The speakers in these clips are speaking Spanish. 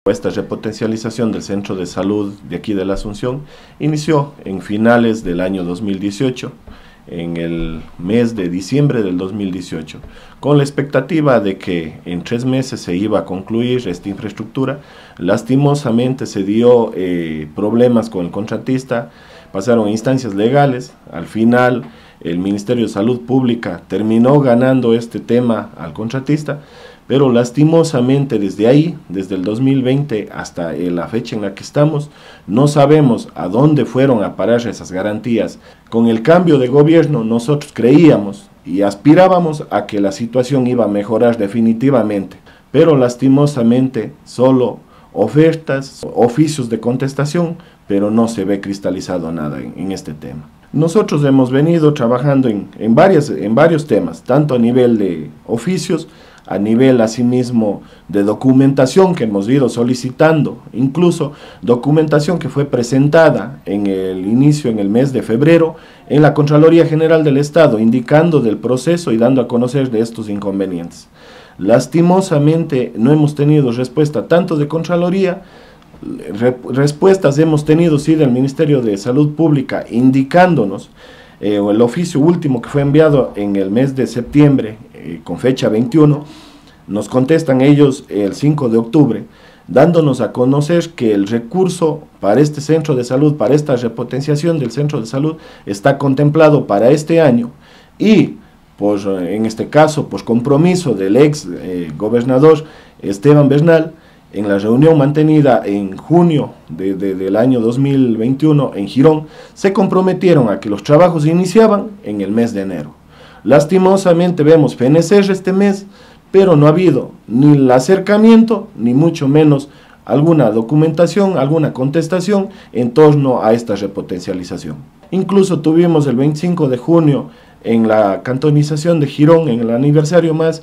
Esta repotencialización del centro de salud de aquí de la Asunción inició en finales del año 2018, en el mes de diciembre del 2018, con la expectativa de que en 3 meses se iba a concluir esta infraestructura. Lastimosamente se dio problemas con el contratista, pasaron a instancias legales. Al final el Ministerio de Salud Pública terminó ganando este tema al contratista, pero lastimosamente desde ahí, desde el 2020 hasta la fecha en la que estamos, no sabemos a dónde fueron a parar esas garantías. Con el cambio de gobierno nosotros creíamos y aspirábamos a que la situación iba a mejorar definitivamente, pero lastimosamente solo ofertas, oficios de contestación, pero no se ve cristalizado nada en este tema. Nosotros hemos venido trabajando en varios temas, tanto a nivel de oficios, a nivel asimismo de documentación que hemos ido solicitando, incluso documentación que fue presentada en el inicio, en el mes de febrero, en la Contraloría General del Estado, indicando del proceso y dando a conocer de estos inconvenientes. Lastimosamente no hemos tenido respuesta tanto de Contraloría, respuestas hemos tenido sí del Ministerio de Salud Pública indicándonos, el oficio último que fue enviado en el mes de septiembre, con fecha 21, nos contestan ellos el 5 de octubre, dándonos a conocer que el recurso para este centro de salud, para esta repotenciación del centro de salud, está contemplado para este año y, pues, en este caso, por compromiso del ex gobernador Esteban Bernal, en la reunión mantenida en junio del año 2021 en Girón, se comprometieron a que los trabajos iniciaban en el mes de enero. Lastimosamente vemos fenecer este mes, pero no ha habido ni el acercamiento, ni mucho menos alguna documentación, alguna contestación en torno a esta repotencialización. Incluso tuvimos el 25 de junio en la cantonización de Girón, en el aniversario más,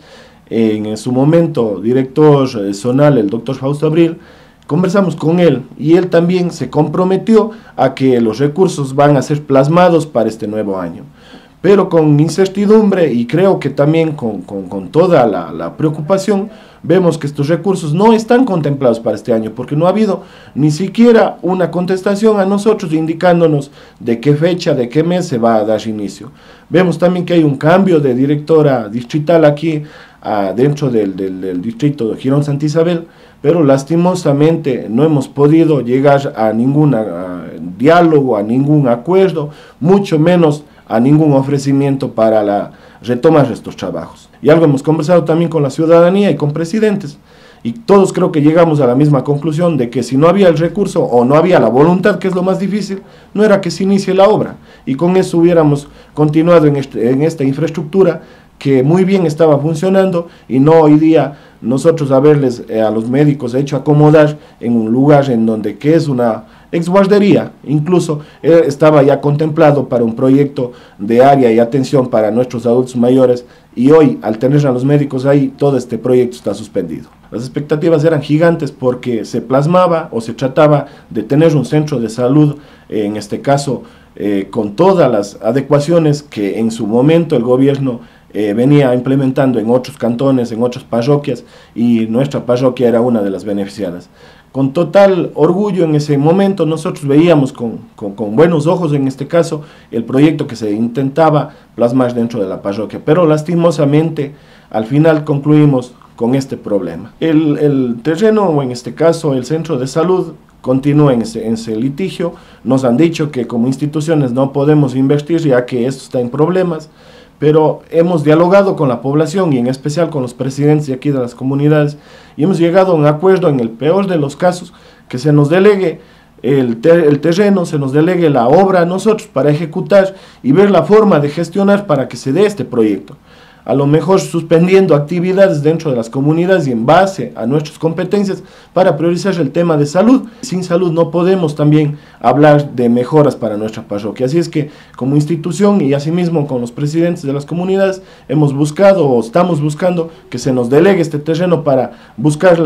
en su momento director zonal, el doctor Fausto Abril, conversamos con él y él también se comprometió a que los recursos van a ser plasmados para este nuevo año. Pero con incertidumbre y creo que también con toda la preocupación, vemos que estos recursos no están contemplados para este año, porque no ha habido ni siquiera una contestación a nosotros indicándonos de qué fecha, de qué mes se va a dar inicio. Vemos también que hay un cambio de directora distrital aquí dentro del distrito de Girón Santa Isabel, pero lastimosamente no hemos podido llegar a ningún diálogo, a ningún acuerdo, mucho menos a ningún ofrecimiento para retomar estos trabajos. Y algo hemos conversado también con la ciudadanía y con presidentes, y todos creo que llegamos a la misma conclusión de que si no había el recurso o no había la voluntad, que es lo más difícil, no era que se inicie la obra, y con eso hubiéramos continuado en esta infraestructura que muy bien estaba funcionando, y no hoy día nosotros haberles a los médicos hecho acomodar en un lugar en donde que es una exguardería. Incluso estaba ya contemplado para un proyecto de área y atención para nuestros adultos mayores, y hoy al tener a los médicos ahí, todo este proyecto está suspendido. Las expectativas eran gigantes porque se plasmaba o se trataba de tener un centro de salud, en este caso con todas las adecuaciones que en su momento el gobierno venía implementando en otros cantones, en otras parroquias, y nuestra parroquia era una de las beneficiadas. Con total orgullo en ese momento nosotros veíamos con buenos ojos, en este caso, el proyecto que se intentaba plasmar dentro de la parroquia, pero lastimosamente al final concluimos con este problema. El terreno, o en este caso el centro de salud, continúa en ese litigio. Nos han dicho que como instituciones no podemos invertir ya que esto está en problemas, pero hemos dialogado con la población y en especial con los presidentes de aquí de las comunidades, y hemos llegado a un acuerdo, en el peor de los casos, que se nos delegue el terreno, se nos delegue la obra a nosotros para ejecutar y ver la forma de gestionar para que se dé este proyecto. A lo mejor suspendiendo actividades dentro de las comunidades y en base a nuestras competencias para priorizar el tema de salud. Sin salud no podemos también hablar de mejoras para nuestra parroquia. Así es que como institución y asimismo con los presidentes de las comunidades hemos buscado o estamos buscando que se nos delegue este terreno para buscar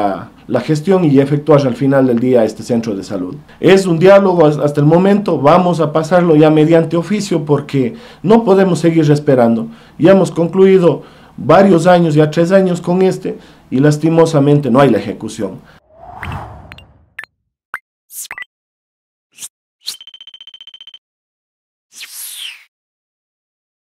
la gestión y efectuar al final del día este centro de salud. Es un diálogo hasta el momento, vamos a pasarlo ya mediante oficio porque no podemos seguir esperando. Ya hemos concluido varios años, ya 3 años con y lastimosamente no hay la ejecución.